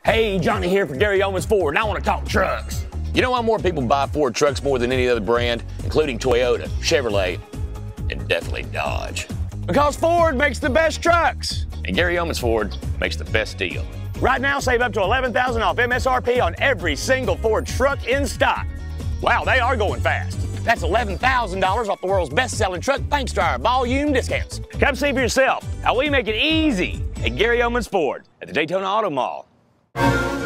Hey, Johnny here for Gary Yeomans Ford, and I want to talk trucks. You know why more people buy Ford trucks more than any other brand, including Toyota, Chevrolet, and definitely Dodge? Because Ford makes the best trucks. And Gary Yeomans Ford makes the best deal. Right now, save up to $11,000 off MSRP on every single Ford truck in stock. Wow, they are going fast. That's $11,000 off the world's best-selling truck thanks to our volume discounts. Come see for yourself how we make it easy at Gary Yeomans Ford at the Daytona Auto Mall.